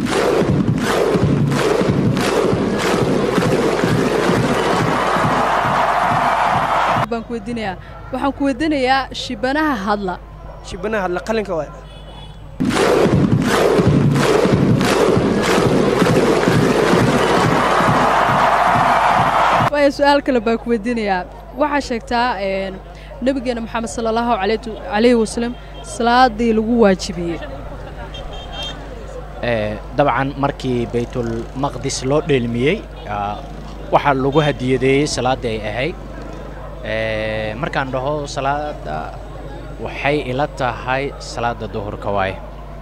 baan ku weydiinayaa waxaan ku weydiinayaa shibanaha hadla shibanaha hadla qalinka waa waayo su'aal kale baan ku weydiinayaa waxaa sheegtaa een nabigeena maxamed sallallahu alayhi wasallam salaadii lagu waajibiyey ee dabcan markii baytul maqdis loo dheelmiyey waxa lagu hadiyadeeyay salaadii ay ahayd ee markaan dhaho salaada waxay ila tahay salaada duhurka waaye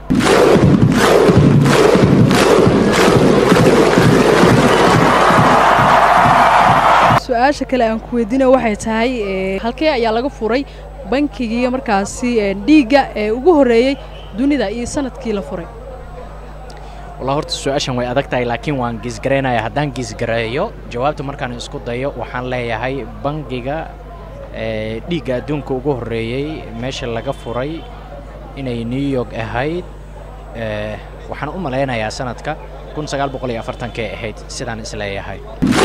su'aasha kale aan ku weydiinayo waxay tahay halkee ayaa laga furay bankigii markaasi dhiiga ee ugu horeeyay dunida iyo sanadkii la furay والله horta su'aashan way adag tahay laakiin waan gisgareynaya haddaan gisgareeyo jawaabta markaan isku dayo waxaan leeyahay bangiga ee dhiiga adduunka ugu horeeyay meesha laga furay inay New York ahayd ee waxaan u maleynayaa sanadka kun sagaal boqol iyo afartan ka ahayd sidaan isleeyahay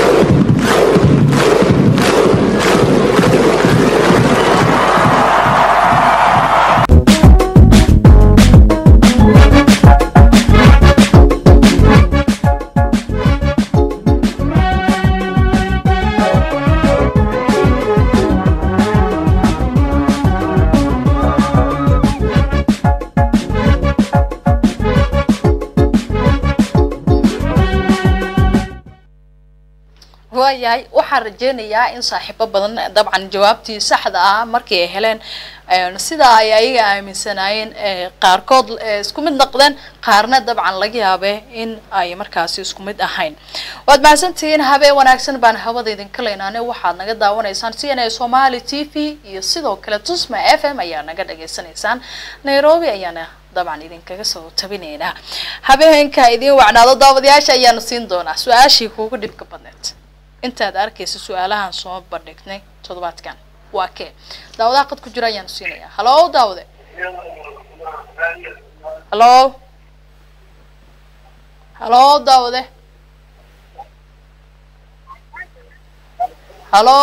yahay waxaan rajeynayaa in saaxiibo badan dabcan jawaabtii saxda ah markii ay heleen sida ay ayaga aaminsanaayeen qaarkood isku mid noqdeen qaarna dabcan laga yaabee in ay markaasi isku mid ahayn waad mahadsantihiin habeen wanaagsan baan hawada idinka leenaanay waxaad naga daawanaysaan C N A Somali T V iyo sidoo kale Tusma F M ayaa naga dhageysanaysaan Nairobi ayaana dabcan idinkaga soo tabinaynaa habeenka idin wacnaado daawadayaasha ayaanu siin doonaa su'aashii kuugu dhibka badneed intaad arkaysa su'aalahan soo bandhignay toddobaadkan waa kee daawadaha qad ku jira ayaan siinayaa hallo daawade hallo hallo daawade hallo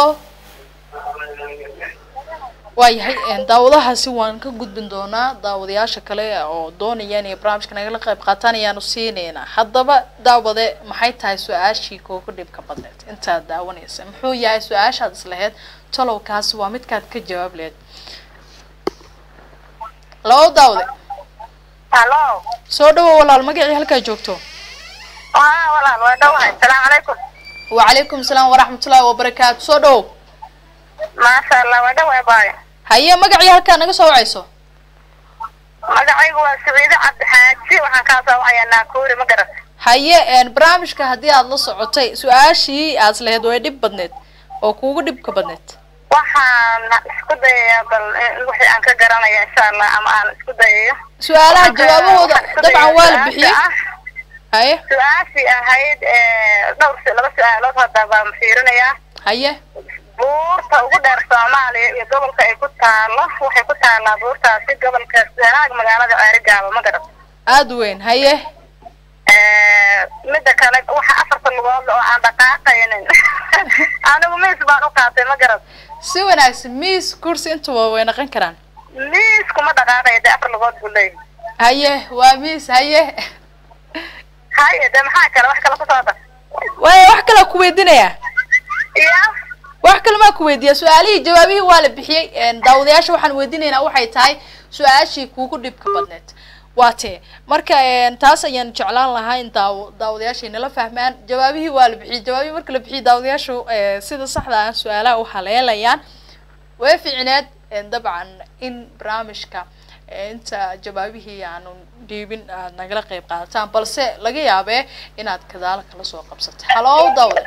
waayahay daawadahaasi waan ka gudbin doonaa daawadayaasha kale oo doonaya inay barnaamijka nagala qayb qaataan ayaanu siinaynaa haddaba daawade maxay tahay su'aashii kuugu dhibka badneed intaad daawanaysa muxuu yahay su'aashaad islahayd tolowkaasi waa midkaad ka jawaab leed hallo daawade hallo soo dhawo walaal magacii halkaa joogto waa walaal waa dhawahay assalaamu calaykum wacalaykum salaam waraxmatullaahi wabarakaatu soo dhawo maasha allah waa dhawahay baay haye magacii halkaa naga soo wacayso magacaygu waa Saciide Cabdi Xaaji waxaan ka soo wacayaa Naakuri ma garat haye een barnaamijka haddii aad la socotay su'aashii aad islahayd way dhib badneed oo kuugu dhibka badneed waxaan isku dayayaa bal wixii aan ka garanayo insha Allah ama aan isku dayayo su'aalaha jawaabahooda dabcan waa la bixiyay haye su'aashii ahayd ee dhowr laba su'aalood hadda baan fiirinayaa haye buurta ugu dheer Soomaaliya iyo gobolka ay ku taalo waxay ku taalaa buurtaasi gobolka Sanaag magaalada Ceerigaabo ma garat aad weyn haye ee midda kale waxa afartan lugood oo aan dhaqaaqaynin anigu miis baan u qaatay ma garat si wanaagsan miis kursi intuba way noqon karaan miis kuma dhaqaaqayo dee afar lugood buu leeyahay haye waa miis haye haye dee maxaa kale wax kale ku soo dar waaye wax kale ku weydiinaya iya wax kale ma ku weydiiya su'aalihii jawaabihii waa la bixiyay daawadayaasha waxaan weydiinaynaa waxay tahay su'aashii kuugu dhibka badneed waatee marka taas ayaan jeclaan lahaa in daawadayaasha inala fahmaan jawaabihii waa la bixiyay jawaabihii marka la bixiyay daawadayaashu sida saxda ah su'aalaha u haleelayaan way fiicneed dabcan in barnaamijka inta jawaabihii aanu dhiibin aad nagala qayb qaadataan balse laga yaabee inaad kadaal kala soo qabsato halo daawade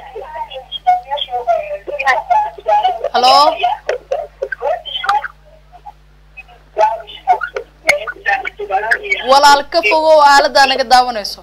halo walaal ka fogow aalada naga daawanayso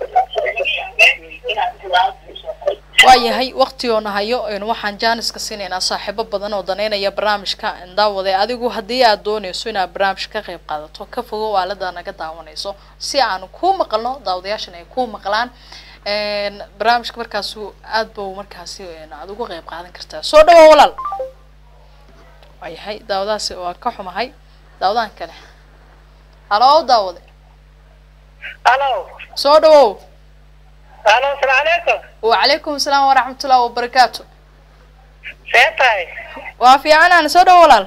waayahay waqtigoona hayo waxaan jaaniska siinaynaa saaxiibo badan oo daneynaya barnaamijka daawade adigu haddii aad doonayso inaad barnaamij ka qayb qaadato ka fogow aalada naga daawanayso si aan ku maqalno daawadayaashan ay ku maqlaan barnaamijka markaas aad buu markaasi aad uga qayb qaadan kartaa soo dhawo walaal waayahay daawadaasi waa ka xumahay daawadaan kale halo daawade halo soo dhawow halo assalaamu calaykum وعليكم السلام ورحمة الله وبركاته سيتاي وافي أنا نسود ولا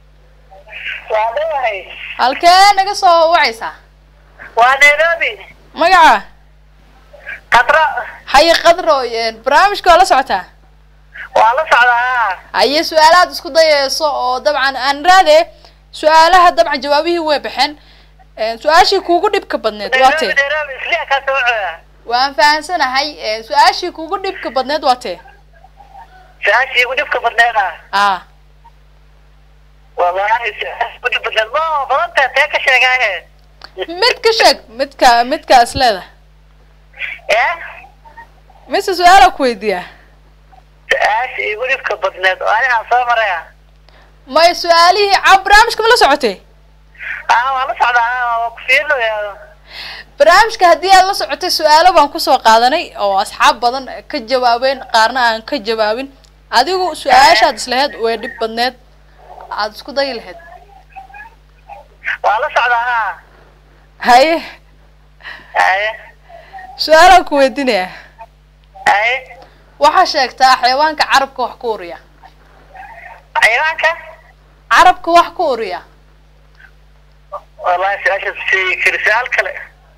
وادوهي هالكان نقص وعيسى ونيروبي مقعة قطرة حي قدرو برامج كولا سعتها والله سعدها أي سؤالات اسكو ضي صو طبعا أنا راضي سؤالها طبعا جوابه هو بحن سؤاشي كوكو دبك بدنيت واتي نيروبي سليا كسوعها waan fahansanahay su-aashii kugu dhibka badneed waa tee su-aashii ugu dhibka badneed ah wallahi su-aashii ugu dhibka badneed ma badanta tee ka sheegaahe mid ka sheeg midka midka isleeda eh mise su-aala ku weydiiyaa su-aashii ugu dhibka badneed oo anigaan soo maraya may su-aalihii cab barnaamijka ma la socotay ah waan la socdaa waa ku fiirinayaa barnaamijka haddii aad la socotay su-aalo baan kusoo qaadanay oo asxaab badan ka jawaabeen qaarna aan ka jawaabin adigu su-aashaad islahayd way dhib badneed aada isku dayi lahayd waa la socdaa haye haye su-aalaan ku weydiinaya haye waxaa sheegtaa xayawaanka carabka wax ku uriya xayawaanka carabka wax ku uriya wallahi su-aashaas sheegi kari su-aal kale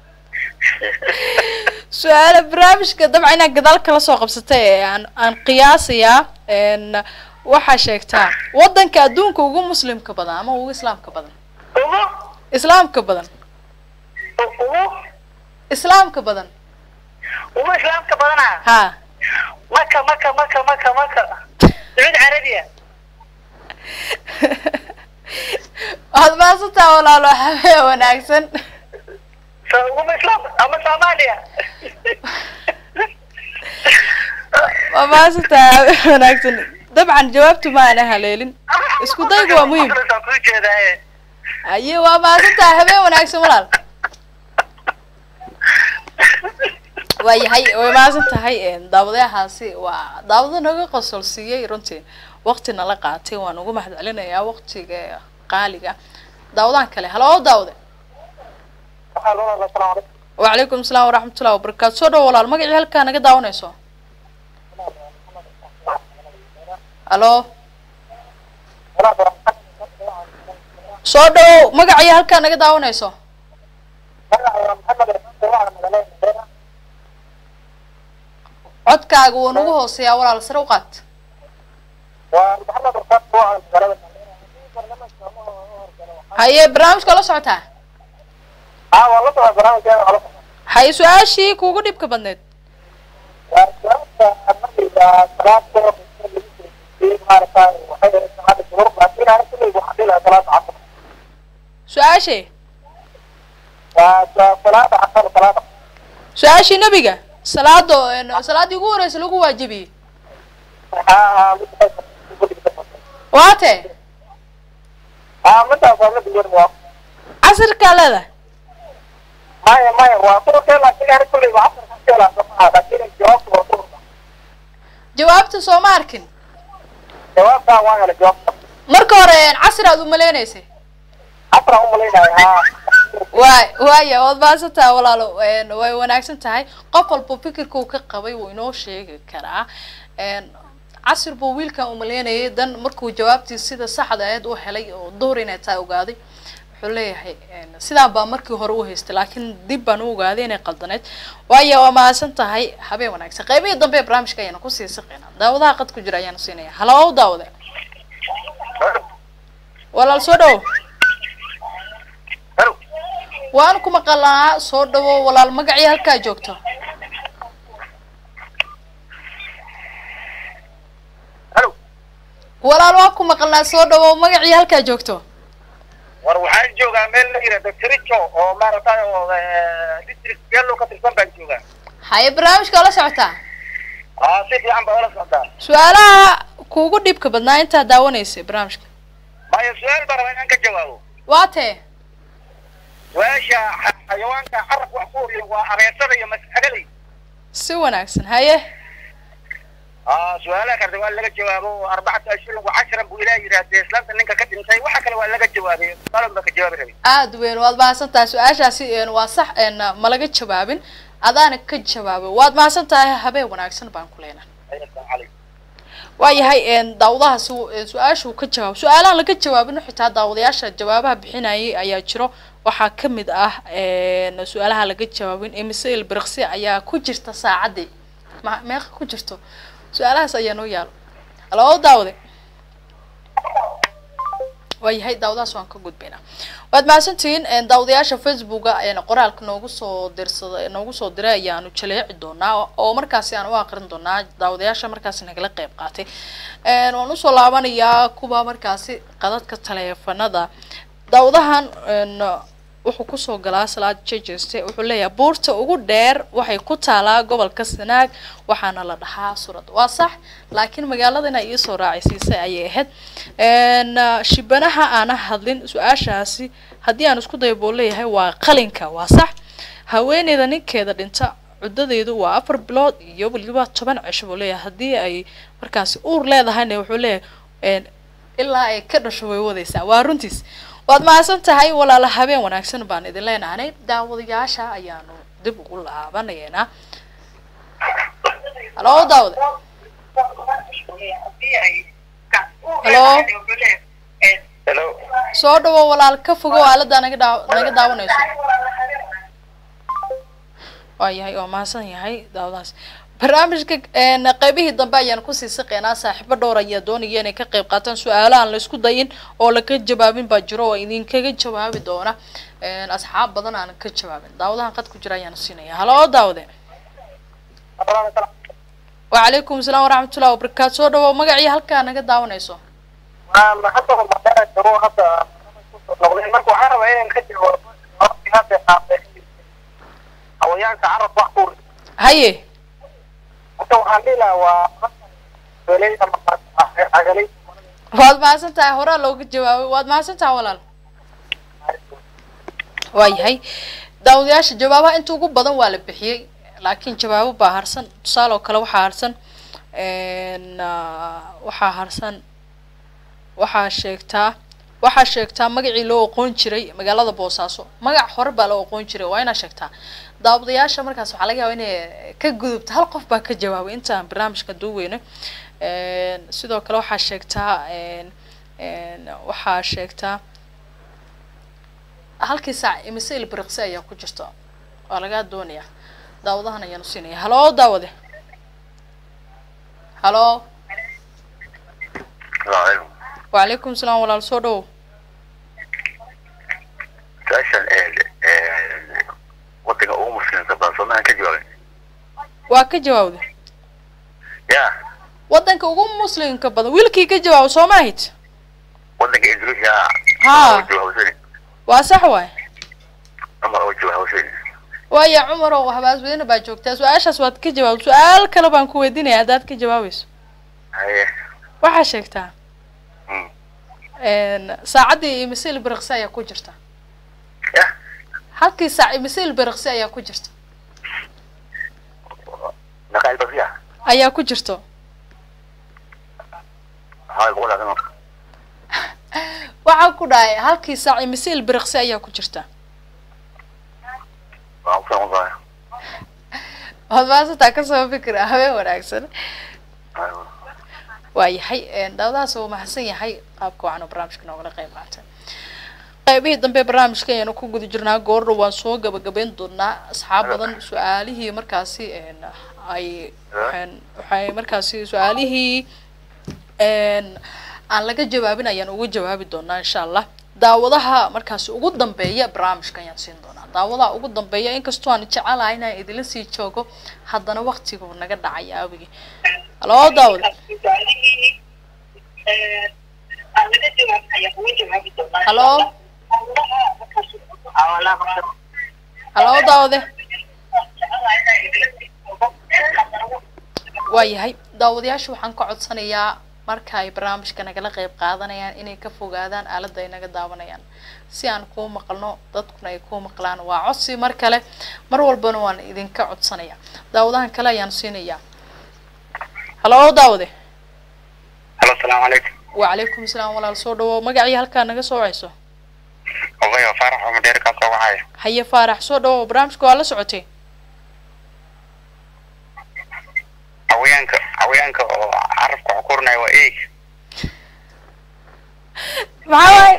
su-aala barnaamijka dabcan inaad gadaal kala soo qabsatay aan aan qiyaasayaa waxaa sheegtaa wadanka adduunka ugu muslimka badan ama ugu islaamka badan ugu islaamka badan ugu islaamka badan ugu islaamka badana ha maka maka maka maka maka sacuud carabiya waad maasantaa walaalo habee wanaagsan ugu islaam ama soomaaliya waa maasantaa habee wanaagsan dabcan jawaabtu ma ana haleelin isku daygu waa muhiim aye waa maasantaa habee wanaagsan walaal waayahay way maasan tahay daawadayahaasi waa daawado naga qosol siiyey runtii waqtina la qaatay waan ugu mahad celinayaa waqtiga qaaliga daawadaan kale halo daawade وعليكم السلام ورحمة الله وبركاته سو دو walaal magacii halka naga daawanayso halo soo dhow magacii halka naga daawanayso codkaaga wuu nagu hooseeyaa walaal sare u qaad haye barnaamijka la socotaa haye su-aashii kuugu dhibka badneed su-aashee su-aashii nebiga salaado salaadii ugu horeysa lagu waajibiyey waate casirkaa leedahay maya maya waa kuwa laakiin ani kulay waa laakiin jawaabtu waa jawaabta soo ma arkin jawaabta waa hela jawaabta marka hore casir aad u maleynaysay casir aan u maleynayaa waay waaya waad maasantaha walaalo way wanaagsan tahay qof walba fikirka uu ka qabay wuu inoo sheegi karaa casir buu wiilkan u maleynayay dan markuu jawaabtii sida saxda ahayd u helay oo duhur inay tahay ogaaday wuxuu leeyahay sidaan baa markii hore u haystay laakiin dib baan u ogaaday inay qaldaneyd waayo waa mahadsan tahay habeen wanaagsan qaybihii dambe ee barnaamijka ayaana kusii siqeynaa daawadaha qad ku jira ayaanu siinaya halo daawade walaal soo dhawo waan ku maqalnaa soo dhawo walaal magacii halkaa joogto walaal waan ku maqalnaa soo dhawo magacii halkaa joogto war waxaan joogaa meel la yiraahdo Tricho oo maaragtay oo district Gallo ka tirsan baan joogaa haye barnaamijka la socotaa aa si fiican baa la socotaa su'aalaha kuugu dhibka badnaa inta daawanaysa barnaamijka maya su'aal baa rabaa inaan ka jawaabo waate weesha xayawaanka carab wax ku uriyo waa abeesada iyo mas'agalay si wanaagsan haye اه سؤالك هذا ولا لقى جوابه أربعة أشهر وعشرة بولاي يراد إسلام تنك كتير شيء وحكى له ولا لقى جوابه طالب لك جواب ربي aad weyn waad mahadsantahay su-aashaasi een waa sax een ma laga jawaabin adaana ka jawaabay waad mahadsantahay habeen wanaagsan baan ku leenahay waayahay een daawadaha su-aashu ka jawaab su-aalahan laga jawaabin xitaa daawadayaasha jawaabaha bixinayay ayaa jiro waxaa ka mid ah een su-aalaha laga jawaabin imise ilbirqsi ayaa ku jirta saacadii ma meeqa ku jirto su-aalahaas ayaa noo yaalo haloo daawade waayahay daawadahaas waan ka gudbaynaa waad mahadsantihiin daawadayaasha facebooka qoraalka noogu soo dirsada noogu soo diray ayaanu jaleeci doonaa oo markaasi aan u aqrin doonaa daawadayaasha markaasi nagala qayb qaatay waan usoo laabanayaa kuwa markaasi qadadka taleefanada daawadahan wuxuu kusoo galaa salaad jejeste wuxuu leeyahay buurta ugu dheer waxay ku taalaa gobolka Sanaag waxaana la dhahaa Surad waa sax laakiin magaaladana ay soo raacaysiisay ayay ahayd een shibanaha aan hadlin su-aashaasi haddii aan isku dayo buu leeyahay waa qalinka waa sax haweeneyda ninkeeda dhinta cuddadeedu waa afar bilood iyo waliba toban cisho buu leeyahay haddii ay markaasi uur leedahayna wuxuu leeyahay een ilaa ay ka dhasho way wadaysaa waa runtiis waad mahadsan tahay walaala habeen wanaagsan baan idin leenahay daawadayaasha ayaanu dib ugu laabanaynaa hallo daawad hallo hello soo dhawo walaal ka fogo aalada naga naga daawanayso waayahay oo mahadsan yahay daawadaas barnaamijka een qaybihii dambe ayaan ku sii saqeynaa saaxiibo dhowr ayaa doonaya inay ka qayb qaataan su'aalahan la isku dayin oo la ka jawaabin baa jiro oo idin kaga jawaabi doona een asxaab badan aan ka jawaabin daawadahan qad ku jira ayaan siinaya hallo daawade wa alaykum asalaam wa rahmatullahi wa barakatuh soo dhawo magacii halka naga daawanayso ma hadda ma daro hadda noqday marka waxaan rabaa inaan ka jawaabo hadda xayawaanka carab wax ku haye waad mahadsan tahay horaa looga jawaabay waad mahadsan tahay walaal waayahay daawadayaasha jawaabaha inta ugu badan waa la bixiyey laakiin jawaabo baa harsan tusaale oo kale waxaa harsan een waxaa harsan waxaa sheegtaa waxaa sheegtaa magacii loo aqoon jiray magaalada Boosaaso magac hore baa loo aqoon jiray waa inaad sheegtaa daawadayaasha markaas waxa laga yaabaa inay ka gudubto hal qof baa ka jawaabay inta barnaamijka duweyne een sidoo kale waxa sheegtaa een een waxa sheegtaa halkii saac imise ilbirqsi ayaa ku jirta waa laga doonaya daawadahan ayaan siinaya hallo daawade hallo wa alaykum asalaam walaal soo dhawo ساشن ال waddanka ugu muslimka badan Soomaaliya ka jawaabay waa ka jawaabay ya waddanka ugu muslimka badan wiilkii ka jawaabay Soomaahid waddanka Ingiriiska ha waa sax waay Umar oo jawaabay waaya Umar oo habaas weyn baa joogtaa su'aashaas waad ka jawaab su'aal kale baan ku weydiinaya hadaad ka jawaabayso haye waxa sheegtaa een saacadii imise ilbirqsi ayaa ku jirta ya halkii saac imise ilbirqsi ayaa ku jirta naqal baqiya ayaa ku jirto hay qolada waxa ku dhaay halkii saac imise ilbirqsi ayaa ku jirta waa ku soo هذا تاكسو فكرة هذا وناكسن waayahay dawadaas oo mahadsan yahay qaabka waxaan barnaamijka nooga qayb qaatay qaybihii dambe barnaamijka ayaan ku guda jirnaa goor waan soo gabagabeyn doonaa asxaab badan su'aalihii markaasi ay waxay markaasi su'aalihii een aan laga jawaabin ayaan ugu jawaabi doonaa insha allah daawadaha markaas ugu dambeeya barnaamijkan ayaan siin doonaa daawadaha ugu dambeeya inkastoo aan jecelahay inaan idinla sii joogo haddana waqtigu naga dhacay aawigi halo daawad halo halo daawade waayahay daawadayaasha waxaan ka codsanayaa marka ay barnaamijka nagala qayb qaadanayaan inay ka fogaadaan aaladda ay naga daawanayaan si aan kuu maqalno dadkuna ay kuu maqlaan waa codsi mar kale mar walbana waan idinka codsanayaa daawadahan kale ayaan siinayaa halo daawade halo salaamu calaykum وعليكم السلام ولا الصوت ومقعي هلكا نجا سوعيسو والله فارح ومدير كاسو وعاي حي فارح صوت وبرامجكو على سعوتي عويانك عويانك عرفك عكورنا وإيك محاوي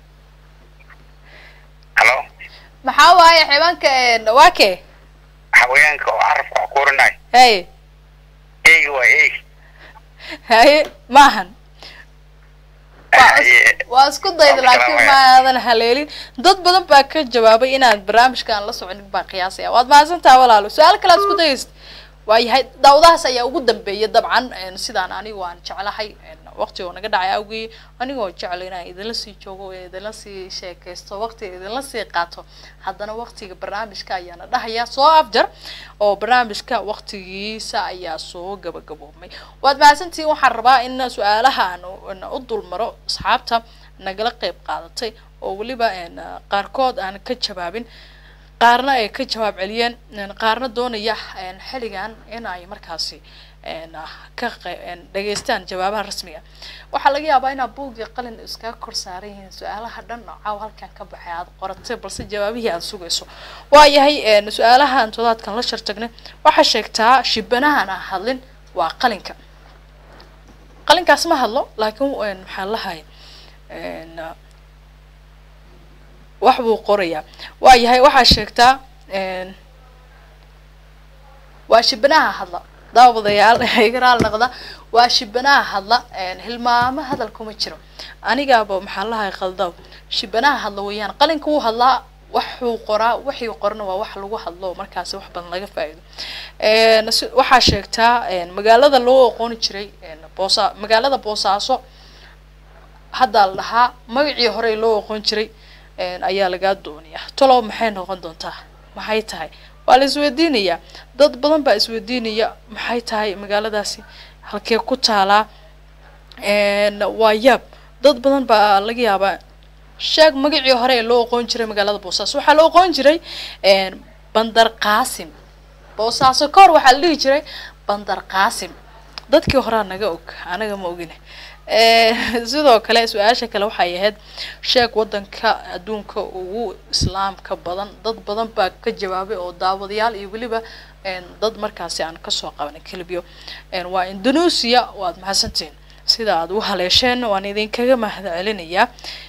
هلو محاوي حيوانك نواكي عويانك عرفك عكورنا هاي إيك وإيك هاي ماهن waa isku dayda laakiin ma aadan haleelin dad badan baa ka jawaabay inaad barnaamijkan la soconin baa qiyaasaya waad mahadsantahay walaalo su'aal kale isku dayst waayahay daawadahaas ayaa ugu dambeeyay dabcan sidaan anigu aan jeclahay waqtiga naga dhacay awgii anigoo jecel inaan idinla sii joogo idinla sii sheekaysto waqtiga idinla sii qaato haddana waqtiga barnaamijka ayaana dhahaya soo afjar oo barnaamijka waqtigiisa ayaa soo gabagaboobmay waad mahadsantihiin waxaan rabaa in su'aalaha aan u dulmaro asxaabta nagala qayb qaadatay oo waliba qaarkood aan ka jawaabin qaarna ay ka jawaab celiyeen qaarna doonaya xiligan in ay markaasi ka dhageystaan jawaabaha rasmiga waxa laga yaabaa in buug iyo qalin iska kor saaran yihiin su'aalaha dhan caaw halkan ka baxay aad qoratay balse jawaabihii aad sugayso waayahay su'aalaha intoodadkan la shartagnay waxa sheegtaa shibanahan aan hadlin waa qalinka qalinkaas ma hadlo laakiin waxa la hayo wax buu qorayaa waayahay waxa sheegtaa waa shibanaha hadla daawadayaal igaraal naqda waa shibanaha hadla hilmaama hadal kuma jiro anigaaba maxaa lahay qaldaw shibanaha hadla weeyaan qalinka uu hadlaa wuxuu qoraa wixii qorna waa wax lagu hadlo markaas wax badan laga faa'iido een waxa sheegtaa magaalada loo aqoon jiray boosa magaalada boosaaso hadda laha magacii hore loo aqoon jiray ayaa laga doonaya tolo maxay noqon doontaa maxay tahay waa la isweydiinaya dad badan baa isweydiinaya maxay tahay magaaladaasi halkee ku taala een waa yab dad badan baa laga yaabaa sheeg magacii hore loo aqoon jiray magaalada boosaaso waxa loo aqoon jiray een bandar qaasim boosaaso kor waxa la dhihi jiray bandar qaasim dadkii hore naga og anaga ma ogine ee sidoo kale su'aasha kale waxay ahayd sheeg wadanka adduunka ugu islaamka badan dad badan baa ka jawaabay oo daawadayaal iyo waliba een dad markaasi aan ka soo qabanay kalibiyo een waa Indonesia waad mahadsantiin sida aad u haleesheen waan idin kaga mahadcelinayaa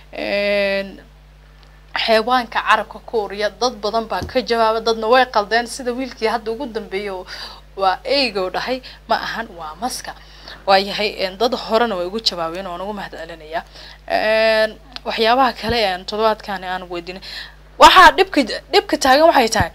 een xayawaanka carabka Kooriya dad badan baa ka jawaabay dadna way qaldeen sida wiilkii hadda ugu dambeeyay waa eego dhahay ma ahan waa maska waayahay dad horena way ugu jawaabeen oo ugu mahadcelinaya een waxyaabaha kale ee toddobaadkan aan weydiinay waxa dhibka dhibka taagan waxay tahay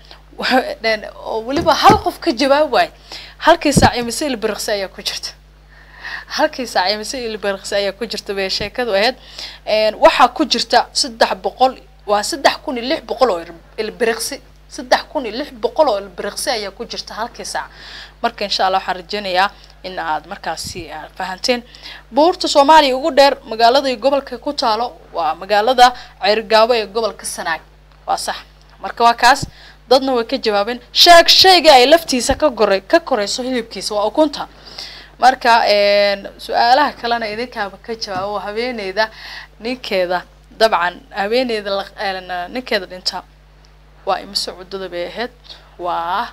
oo waliba hal qof ka jawaab waay halkii saac imise ilbirqsi ayaa ku jirta halkii saac imise ilbirqsi ayaa ku jirta bay sheekadu ahayd een waxa ku jirta saddex boqol waa saddex kun iyo lix boqol oo ilbirqsi saddex kun iyo lix boqol oo ilbirqsi ayaa ku jirta halkii saac marka insha Allah waxaan rajaynayaa in aad markaasi fahanteen buurta Soomaaliya ugu dheer magaalada iyo gobolka ku taalo waa magaalada Ceyrgaabo ee gobolka Sanaag waa sax marka waa kaas dadna way ka jawaabeen sheeg sheega ay laftiisa ka goray ka korayso hilibkiisa waa ukunta marka een su'aalaha kalena idinkaaba ka jawaabo habeeneeda ninkeeda dabcan habeeneeda ninkeeda dhinta waa imse cudada bay ahayd waa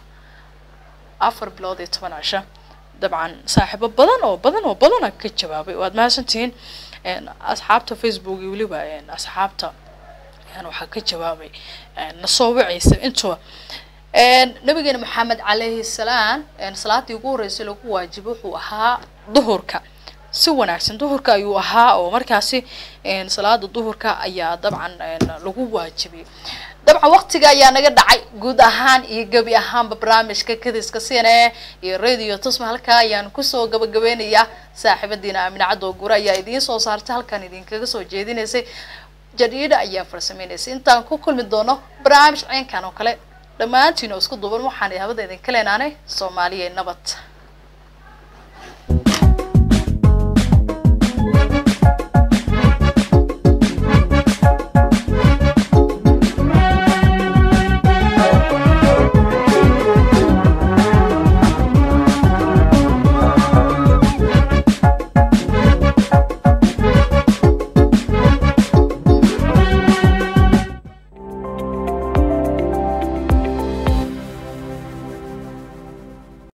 afar bilood iyo toban casho dabcan saaxiibo badan oo badan oo badan ka jawaabay waad mahadsantiin een asxaabta Facebook iyo waliba een asxaabta aan waxa ka jawaabay na soo wacaysa intuu een nabigeena maxamed calayhi salaam een salaadii ugu horeysay lagu waajibo wuxuu ahaa duhurka si wanaagsan duhurka ayuu ahaa oo markaasi salaada duhurka ayaa dabcan lagu waajibiyay dabcan waqtiga ayaa naga dhacay guud ahaan iyo gabi ahaanba barnaamijka kadiska siinee iyo radio tusma halka ayaan kusoo gabagabeynayaa saaxiibadiina Aamin Cado Gura ayaa idiin soo saartay halkan idinkaga soo jeedinaysay jadiida ayaa farsameynaysa intaan ku kulmi doono barnaamij ceenkan oo kale dhamaantiin oo isku duuban waxaan habada idin ka leenaanay Soomaaliya nabad